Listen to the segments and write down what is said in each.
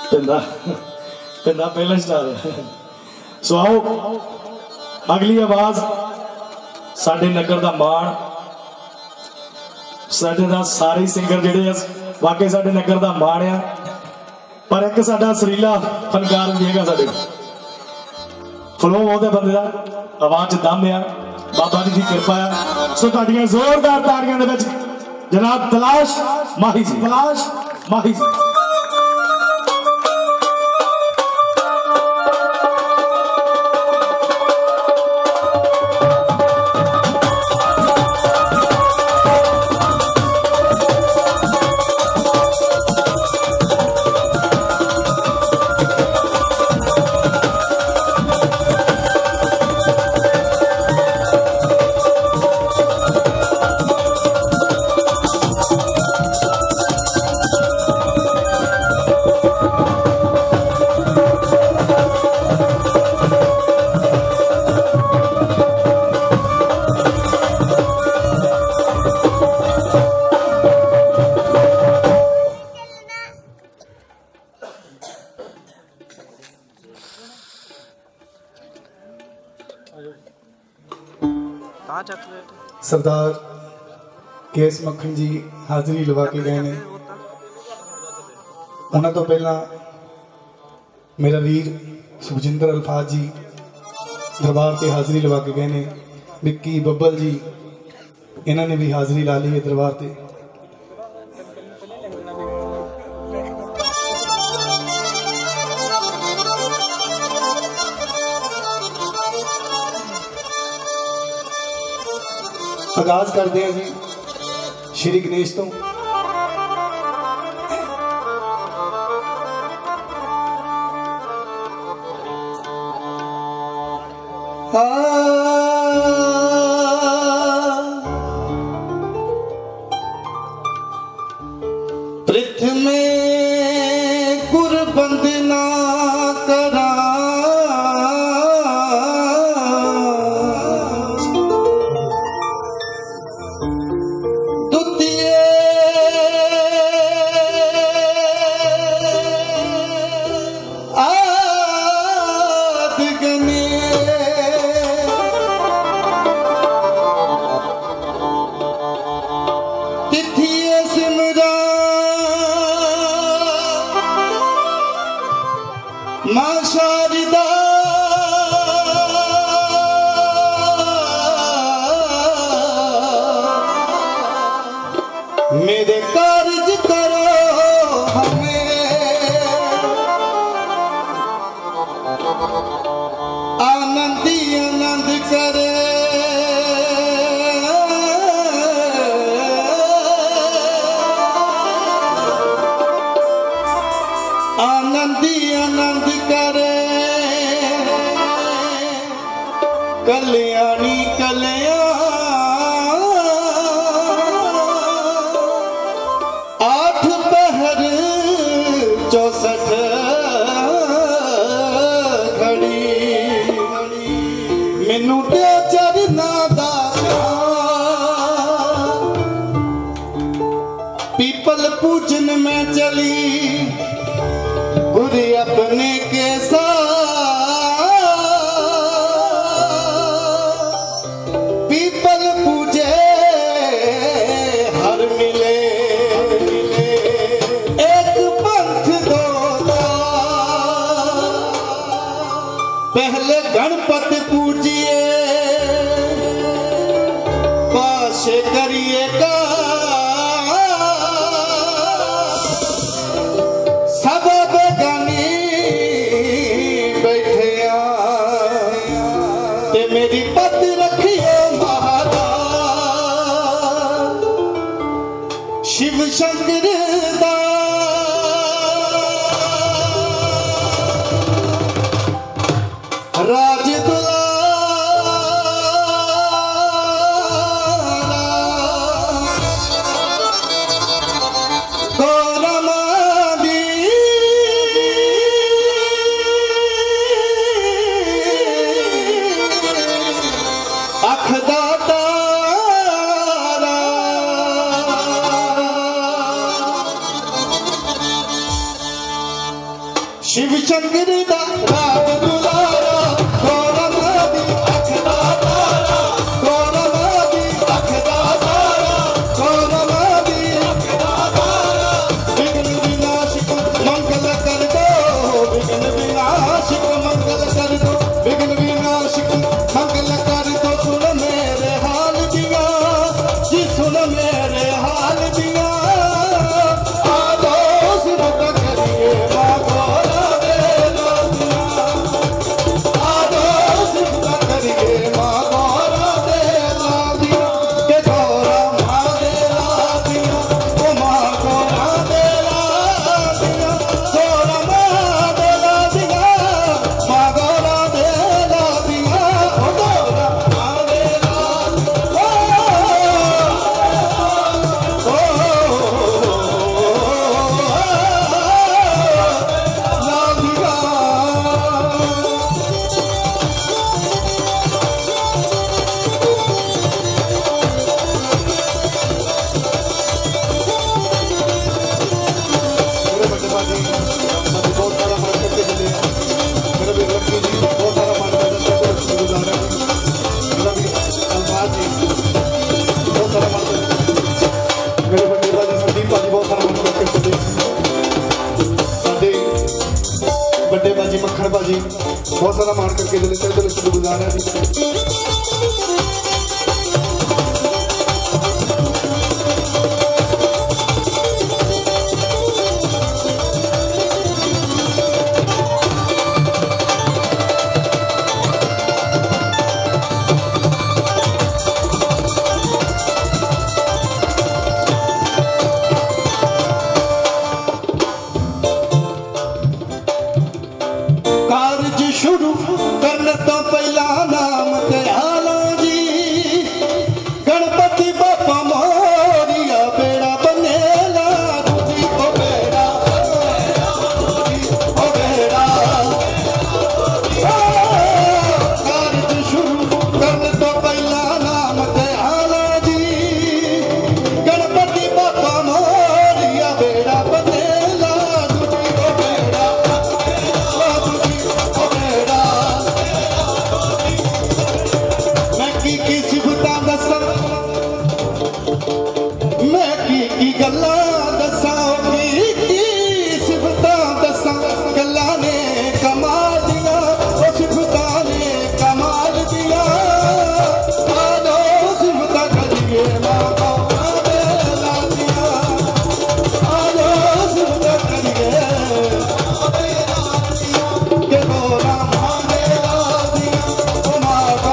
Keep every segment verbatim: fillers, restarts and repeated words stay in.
पिंदा पिंदा पहला स्टार। सो आओ अगली आवाज साडे नगर दा मान, साडे दा सारे सिंगर जिहड़े वाकई साडे नगर दा मान आ, पर एक साडा सरीला फनकार भी हैगा साडे फ्लो बहुत बंदे दा, आवाज च दम आ, बाबा जी की कृपा है। सो तुहाडियां जोरदार ताड़ियां दे विच जनाब तलाश माही जी, तलाश माही जी। सरदार के एस मक्खन जी हाजिरी लवा के गए ने। उन्होंने तो पहला मेरा वीर सुखजिंदर अल्फाज जी दरबार से हाजिरी लवा के गए ने। विक्की बब्बल जी इन्होंने भी हाजिरी ला ली है दरबार से। आगाज करते हैं जी श्री गणेश तो। पृथ्वी में गुरबंद ना करा, मेरे कार्य करो हमें आनंदी आनंद करे। आनंदी आनंद करे कल्याणी कल्याण चौसठ घड़ी मैनू ते चरना दा पीपल पूजन में चली गुरु अपने के साथ। पीपल पूजे हर मिले पहले गणपति पूजिए पाशे करिएगा सब बेगानी शिव शंकर दा राग दुलारा गौरव दी अख दा तारा गौरव दी अख दा तारा गौरव दी अख दा तारा विघ्न विनाशक मंगल कर दो विघ्न विनाशक मंगल कर दो विघ्न विनाशक मंगल कर दो सुन मेरे हाल दिया जी सुन मेरे हाल दिया आदो सिमट करिए बाबा मक्खन भाजी बहुत सारा मान करके दिल से दिल से गुजारा शुरू करने तो पहला नाम दयाला जी गणपति बापा मोरिया बेड़ा बनेला जी ओ बेड़ा ओ बेड़ा कार्य शुरू करने तो पहला नाम दयाला जी गणपति बापा मोरिया बेड़ा बनेला जी ओ बेड़ा की सिफता दसा मैं की की गल्ला दसा की की सिफता दसा गल्ला ने कमाल दिया ओ सिफता ने कमाल दिया आलो सिफता करिए माता दे ला दिया आलो सिफता करिए के गोरा माने ला दिया ओ माता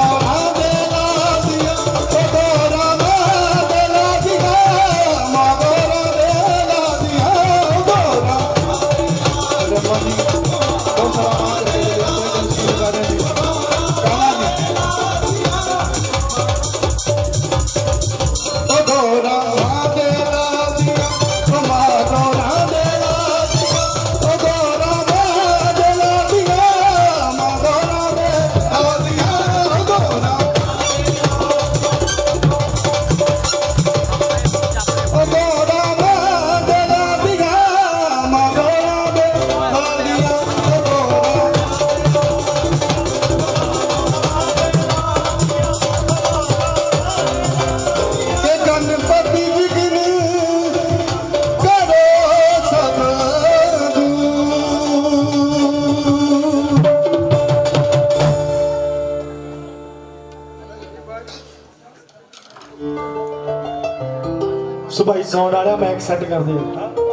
सुभाई साउंड आ रहा मैक सेट कर दे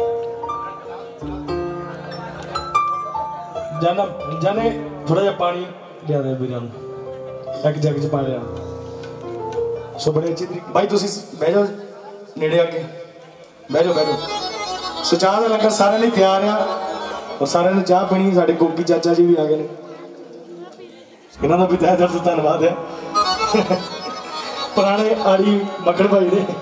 जाना जाने थोड़ा जा पानी लिया दे वीरां एक जग च पा लिया सो बड़े अच्छी तरीके भाई तुसी बह जाओ नेड़े आके बह जाओ बह जाओ सो चाह दा लंगर सारे लिए तैयार आ और सारे ने चाह पीनी साडे गोगी चाचा जी भी आ गए ने इन्हां दा भी तहे दिल तो धन्नवाद है पुराने आड़ी मक्खन भाई दे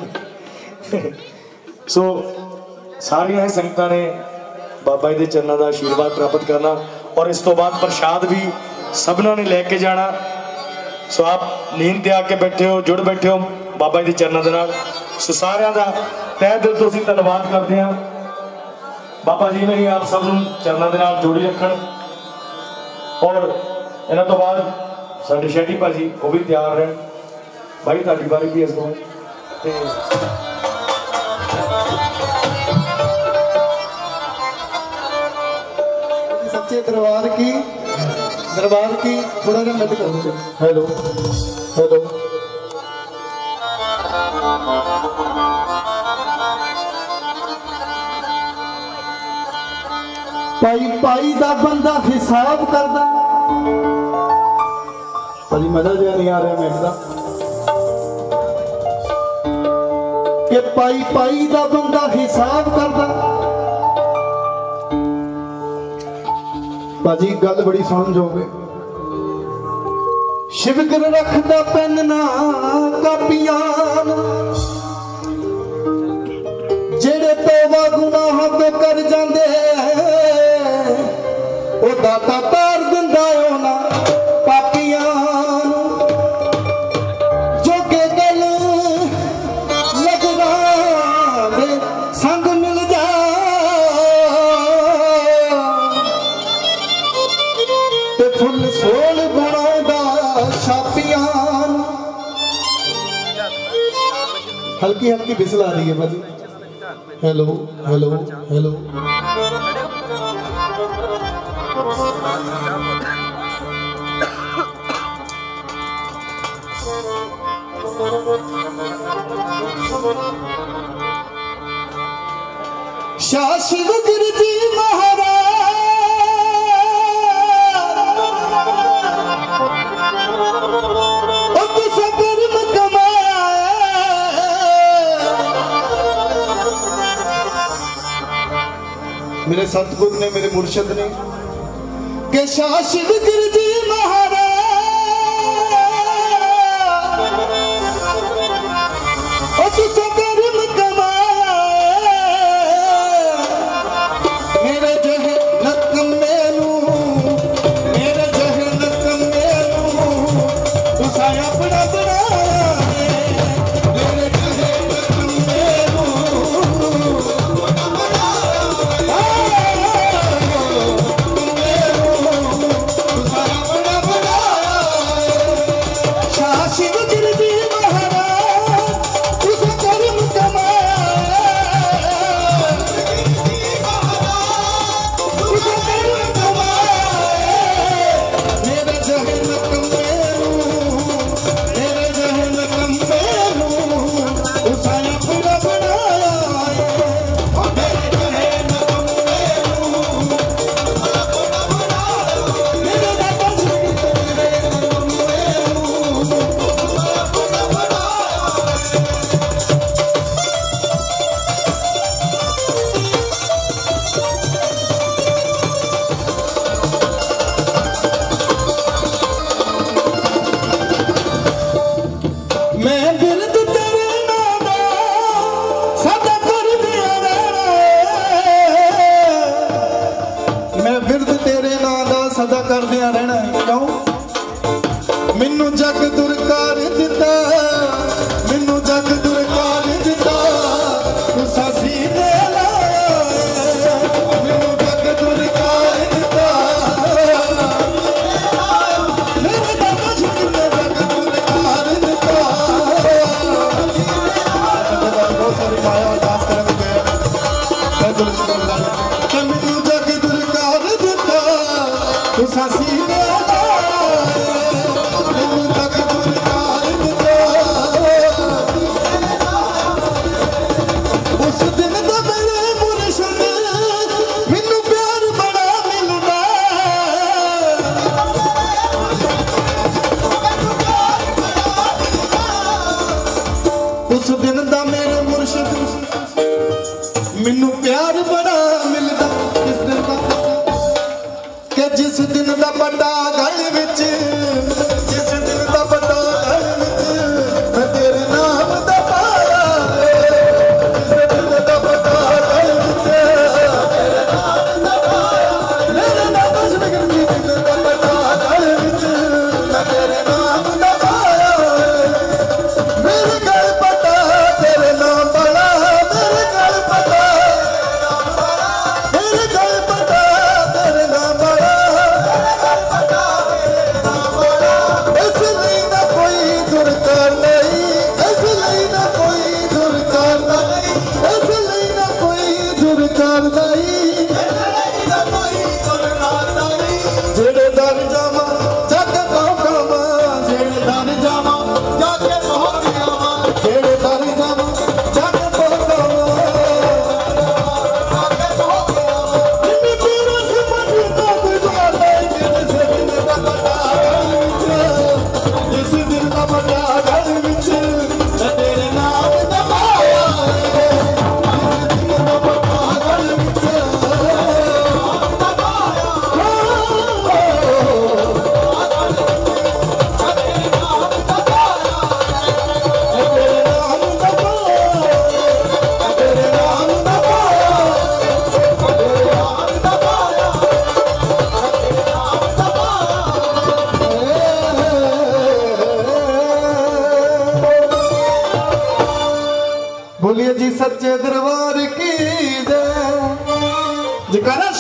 सो सारिया संगतां ने बाबा जी के चरणों का आशीर्वाद प्राप्त करना और इस तो बाद प्रसाद भी सबना ने लेके जाना। सो आप नींद ते आके बैठे हो जुड़ बैठे हो बाबा जी के चरणों के नाल। सो सारिया का तहे दिल तो असीं धन्नवाद करते हैं। बाबा जी ने ही आप सब चरणों के नाल जोड़ी रखन। और इन्हों तो बाद साडे शेट्टी भाजी वो भी तैयार रहन। भाई तुहाडी बारी भी इस तो सच्चे दरबार की दरबार की थोड़ा सा मत करो। हेलो हेलो पाई पाई दा बंदा हिसाब करदा। भाजी मजा जो नहीं आ रहा मैं दा कि पाई पाई दा बंदा हिसाब करदा। भाजी गल बड़ी समझोग शिवगर रखदा पेन ना कापियां जेड़े तौबा गुनाह तो कर जांदे ओ दाता तार दिंदा ना पापियां जो के गल लगदा दे संग मिल जा ते फुल सोल बनाउंदा छापियां। हल्की हल्की बिसल आ रही है भाजी। Hello hello hello Shah Shivgir ji Maharaj मेरे सतगुरु ने मेरे मुर्शद ने के शाह शिवगिर जी महाराज कर्म कमाया मेरे जहे नकम मेनू मेरे जहे नकम मेनू तुसा अपना बनाया मेरे जहे नकम मेनू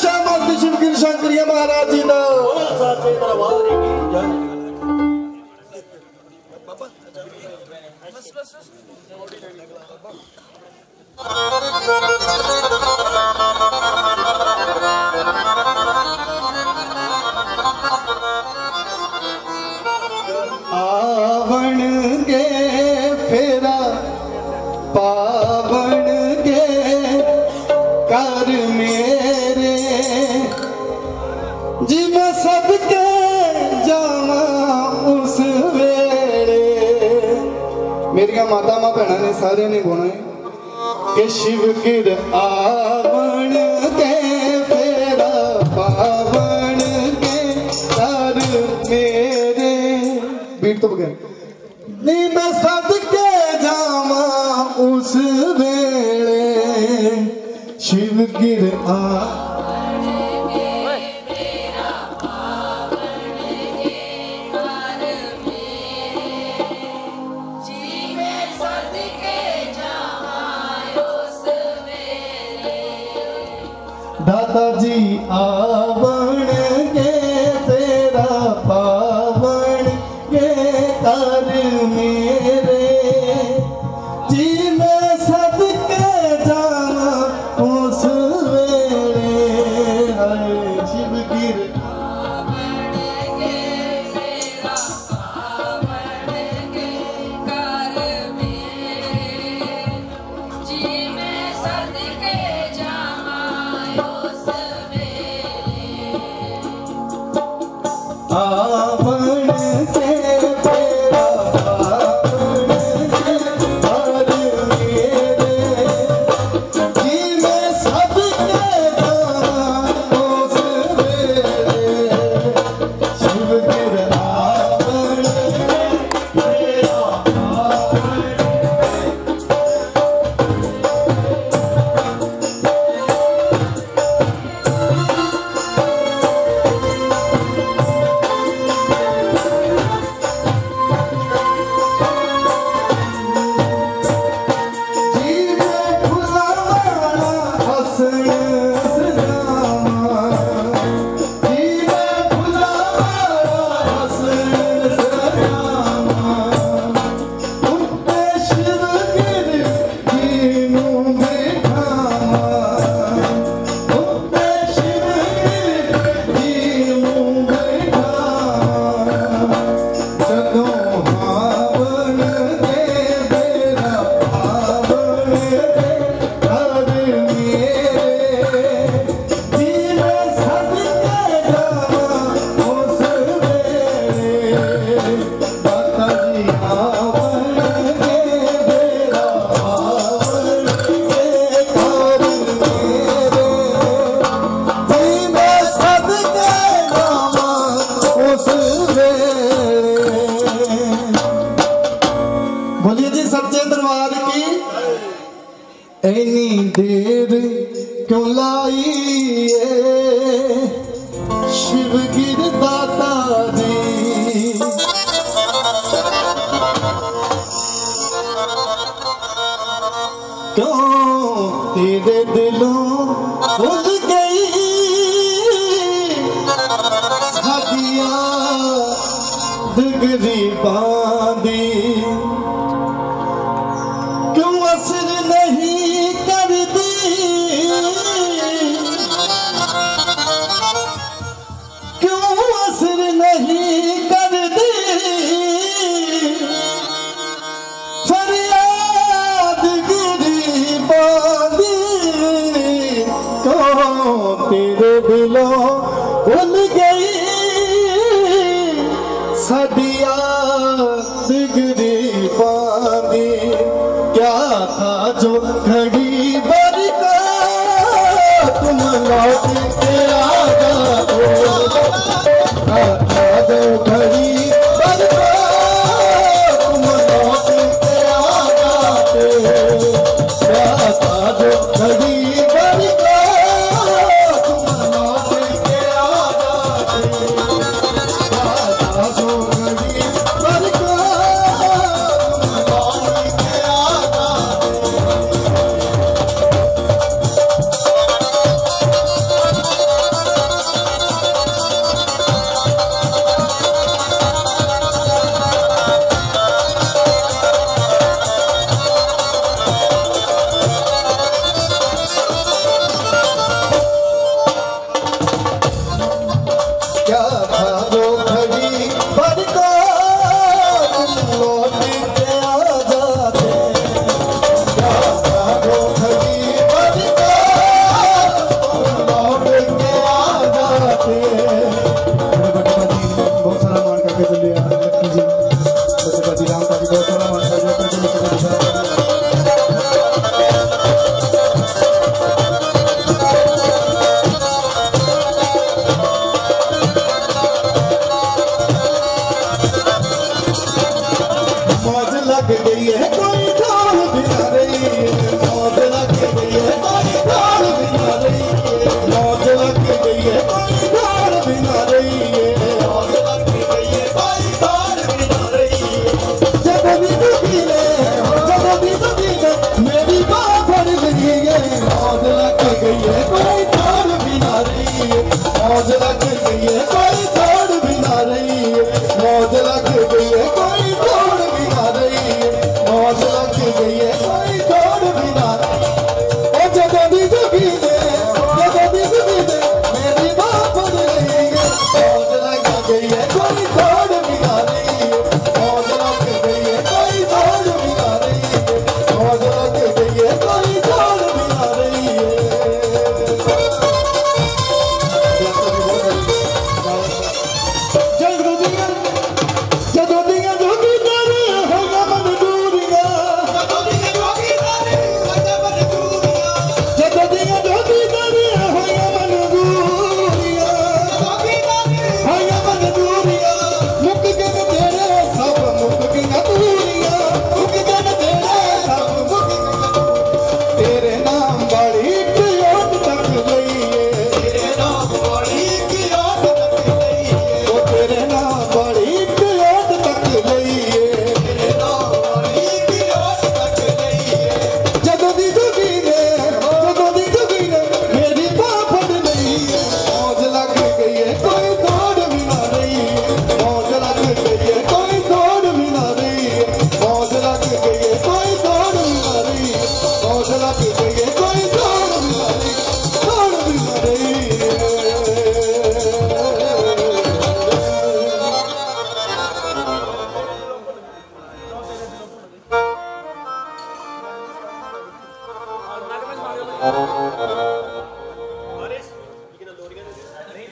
सच्चा मस्त शिवगिर शंकरिया महाराज जी दा साचे दरबार की जय। आवण गे फेरा पावण गे कर मेरे जी मैं सबके जावा उस वेले। मेरिया माता मां भैन ने सारे ने गाना है कि शिव गिर आवण के फेरा पावण के कर मेरे। बीट तो बगैर नी मैं सदके जावा उस वेले शिव गिर आ दादा जी आवण के तेरा पावण के कर मेरे जी मैं सदके जावा उस वेले। हरे शिव गिर आवण के तेरा पावण के कर मेरे जी मैं सदके जावा उस वेले शिव गिर आवण के तेरा पावण बोलिए जी सच्चे दरबार की। इतनी देर क्यों लाई है शिव गिर दाता जी। क्यों तेरे दिलों भूल गई सादिया दिगरी बांधी। क्यों असर नहीं कर दी क्यों असर नहीं कर दी फरियाद गिरी बांधी। क्यों तेरे दिलों भूल गई सादिया दिगरी बांधी। क्या था जो घड़ी भर का तुम लौट के आ जाओ। क्या था जो घड़ी भर का तुम लौट के आ जाते। क्या था जो घड़ी भर का तुम लौट के आ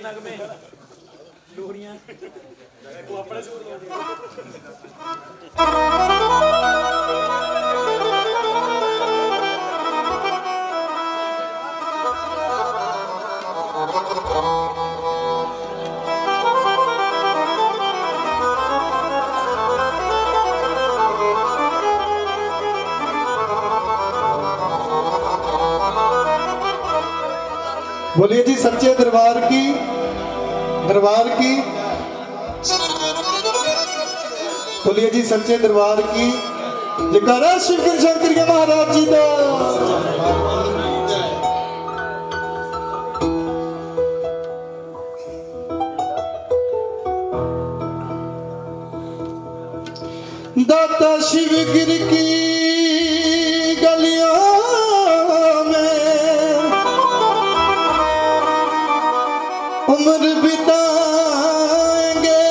बोलिए जी सच्चे दरबार की, दरबार की, बोलिए जी सच्चे दरबार की। जयकारा शिवगिर शंकर महाराज जी का। दाता शिवगिर की गलियों उम्र बिताएंगे,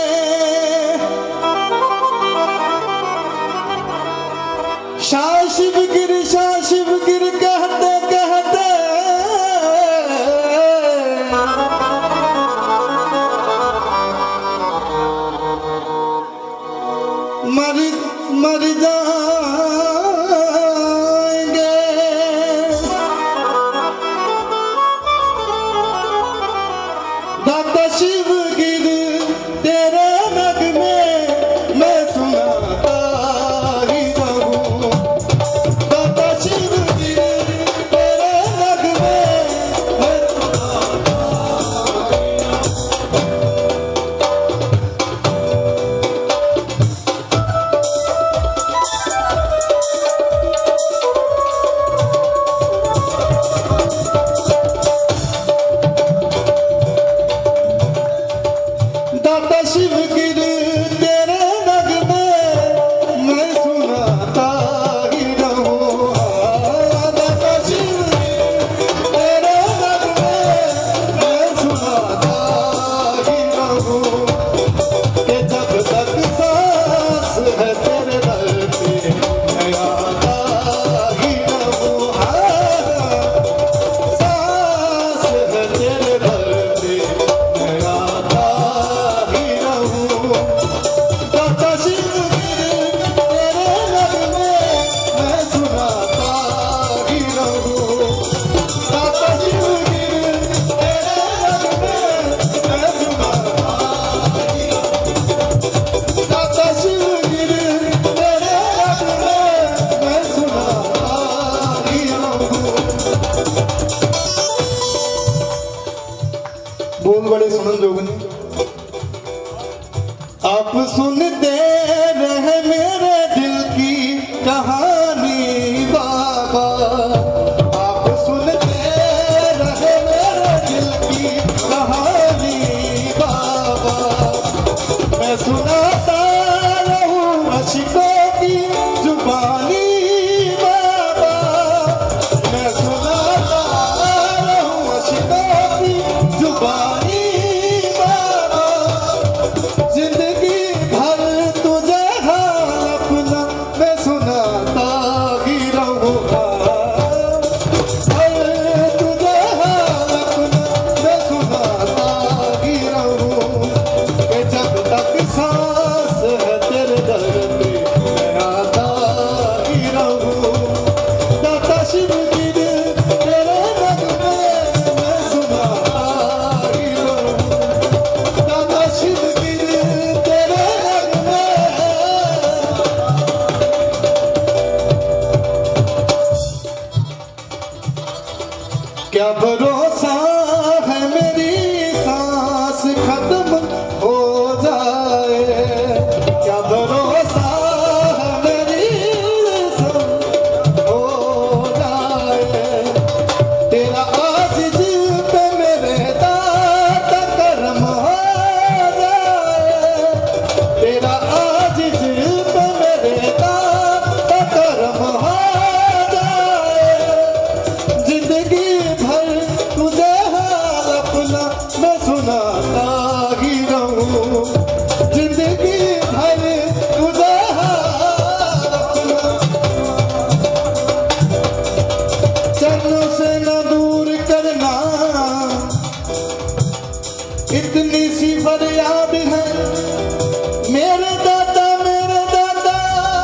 शाह शिवगिर शाह शिवगिर कहते कहते मर मर जाएंगे। दाता शिवगिर तेरे नग में मैं सुनाता ही रहूं। दाता शिवगिर तेरे नग में मैं सुनाता ही दाता शिवगिर तेरे नग में मैं सुनाता ही रहूं। दाता शिवगिर तेरे नग में मैं सुनाता ही रहूं कि जब तक सांस है तेरे दर पे मैं आता ही रहूं। सांस है तेरे दर पे मैं आता दाता शिवगिर तेरे नग में मैं सुनाता ही रहूं। दाता शिवगिर तेरे नग में मैं सुनाता ही रहूं। दाता शिवगिर तेरे नग में मैं सुनाता ही रहूं। बोल बड़े सुनन जोग ने। आप सुनते रहे मेरे दिल की कहानी बाबा। आप सुनते रहे मेरे दिल की कहानी बाबा। मैं सुनाता रहूं अशिकों की जुबानी बाबा। मैं सुनाता रहूं अशिकों की जुबानी बाबा। जिंदगी भर तुझे हाल अपना मैं सुनाता इतनी सी फरियाद है मेरे दादा मेरे दादा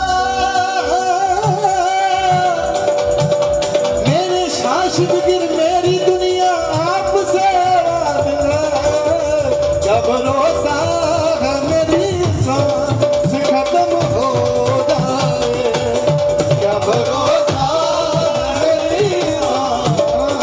मेरे शाश्वत गिर मेरी दुनिया आपसे आबाद है। क्या भरोसा है मेरी सांस खत्म हो जाए, क्या भरोसा है मेरी सांस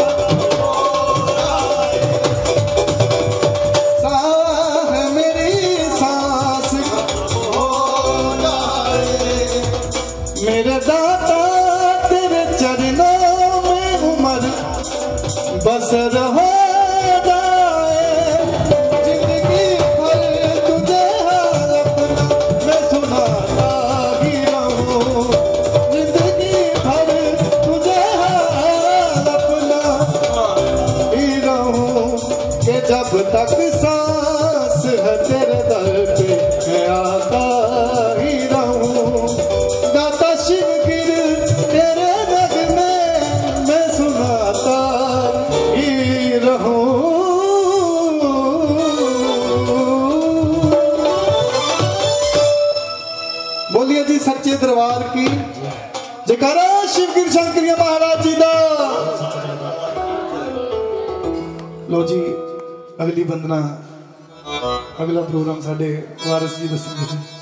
सांस मेरी सांस हो जाए। मेरे दाता तेरे चरणों में उम्र बसर हो जाए, जिंदगी भर तुझे हाल अपना मैं सुनाता ही रहूं, जिंदगी भर तुझे हाल अपना ही रहूं, कि जब तक सांस है तेरे दर पे मैं आता ही रहूं। दाता शिव गिर तेरे रग में मैं सुनाता ही रहूं। बोलिए जी सच्चे दरबार की जयकारा शिवगिर शंकरिया महाराज जी दा। लो जी अगली वंदना अगला प्रोग्राम साढ़े वारिस जी दसेंगे।